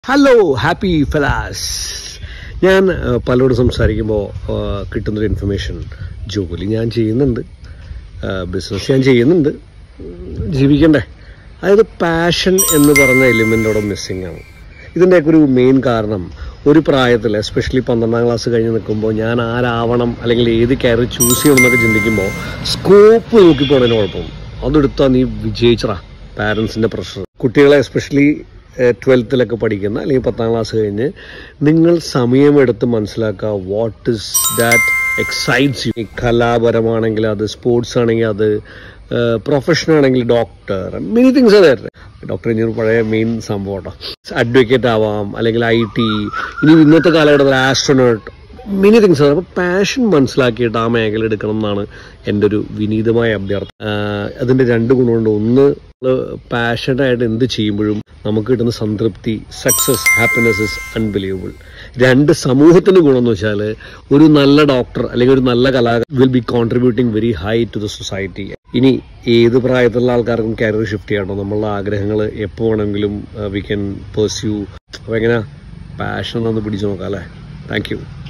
Hello happy fellas. ഞാൻ പലരോട് സംസാരിക്കുമ്പോൾ കിട്ടുന്നൊരു ഇൻഫർമേഷൻ, ജോലി ഞാൻ ചെയ്യുന്നുണ്ട്, ബിസിനസ് ഞാൻ ചെയ്യുന്നുണ്ട്, ജീവിക്കണ്ടേ. അതായത് പാഷൻ എന്ന് പറഞ്ഞ എലിമെൻ്റ് അവിടെ മിസ്സിംഗ് ആണ്. ഇതിൻ്റെയൊക്കെ ഒരു മെയിൻ കാരണം ഒരു പ്രായത്തിൽ, എസ്പെഷ്യലി 12ാം ക്ലാസ് കഴിഞ്ഞ് നിൽക്കുമ്പോൾ ഞാൻ ആരാവണം അല്ലെങ്കിൽ ഏത് കരിയർ ചൂസ് ചെയ്യണം എന്നൊക്കെ ചിന്തിക്കുമ്പോൾ സ്കോപ്പ് നോക്കി പോണതിന് കുഴപ്പം. അതെടുത്താൽ നീ വിജയിച്ചറാ. പാരൻസിൻ്റെ പ്രഷർ, കുട്ടികളെ എസ്പെഷ്യലി 12th പഠിക്കുന്ന അല്ലെങ്കിൽ 10ാം ക്ലാസ് കഴിഞ്ഞ് നിങ്ങൾ സമയമെടുത്ത് മനസ്സിലാക്കുക what is that excites you. കലാപരമാണെങ്കിൽ അത്, സ്പോർട്സ് ആണെങ്കിൽ അത്, പ്രൊഫഷൻ ആണെങ്കിൽ ഡോക്ടർ, മെനി തിങ്സ് ആണ്. ഡോക്ടർ എഞ്ചിനീയർ പഴയ മെയിൻ സംഭവം കേട്ടോ. അഡ്വക്കേറ്റ് ആവാം, അല്ലെങ്കിൽ IT, ഇനി ഇന്നത്തെ കാലഘട്ടത്തിൽ ആസ്ട്രോനോട്ട്, മെനി തിങ്സ് ആണ്. അപ്പോൾ പാഷൻ മനസ്സിലാക്കിയിട്ട് ആ മേഖല എടുക്കണം എന്നാണ് എൻ്റെ ഒരു വിനീതമായ അഭ്യർത്ഥന. അതിൻ്റെ രണ്ട് ഗുണമുണ്ട്. ഒന്ന്, പാഷനായിട്ട് എന്ത് ചെയ്യുമ്പോഴും നമുക്ക് കിട്ടുന്ന സംതൃപ്തി, സക്സസ്, ഹാപ്പിനെസ് ഇസ് അൺബിലീവബിൾ. രണ്ട്, സമൂഹത്തിന് ഗുണമെന്ന് വെച്ചാൽ ഒരു നല്ല ഡോക്ടർ അല്ലെങ്കിൽ ഒരു നല്ല കലാകാരൻ will be contributing very high to the society. ഇനി ഏത് പ്രായത്തിലുള്ള ആൾക്കാർക്കും കരിയർ ഷിഫ്റ്റ് ചെയ്യണം. നമ്മളുടെ ആഗ്രഹങ്ങൾ എപ്പോൾ വേണമെങ്കിലും വി ക്യാൻ പെർസ്യൂ. അപ്പോൾ എങ്ങനെ പാഷൻ ഒന്ന് പിടിച്ചു നോക്കാം അല്ലേ. Thank U.